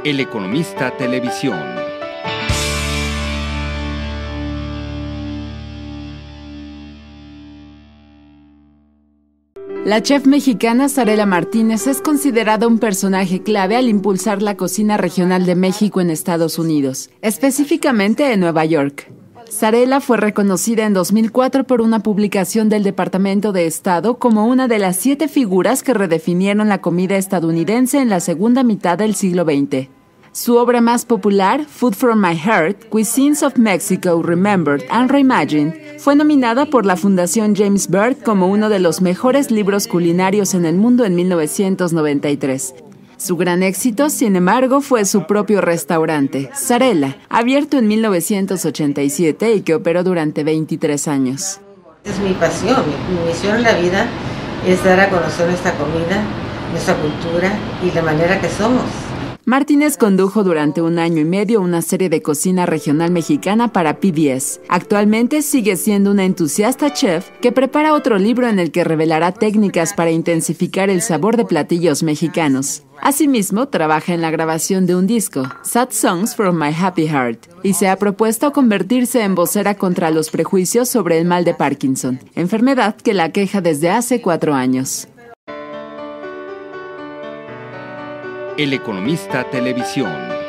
El Economista Televisión. La chef mexicana Zarela Martínez es considerada un personaje clave al impulsar la cocina regional de México en Estados Unidos, específicamente en Nueva York. Zarela fue reconocida en 2004 por una publicación del Departamento de Estado como una de las 7 figuras que redefinieron la comida estadounidense en la segunda mitad del siglo XX. Su obra más popular, Food from My Heart, Cuisines of Mexico Remembered and Reimagined, fue nominada por la Fundación James Beard como uno de los mejores libros culinarios en el mundo en 1993. Su gran éxito, sin embargo, fue su propio restaurante, Zarela, abierto en 1987 y que operó durante 23 años. Es mi pasión, mi misión en la vida es dar a conocer nuestra comida, nuestra cultura y la manera que somos. Martínez condujo durante 1 año y medio una serie de cocina regional mexicana para PBS. Actualmente sigue siendo una entusiasta chef que prepara otro libro en el que revelará técnicas para intensificar el sabor de platillos mexicanos. Asimismo, trabaja en la grabación de un disco, Sad Songs from My Happy Heart, y se ha propuesto convertirse en vocera contra los prejuicios sobre el mal de Parkinson, enfermedad que la aqueja desde hace 4 años. El Economista Televisión.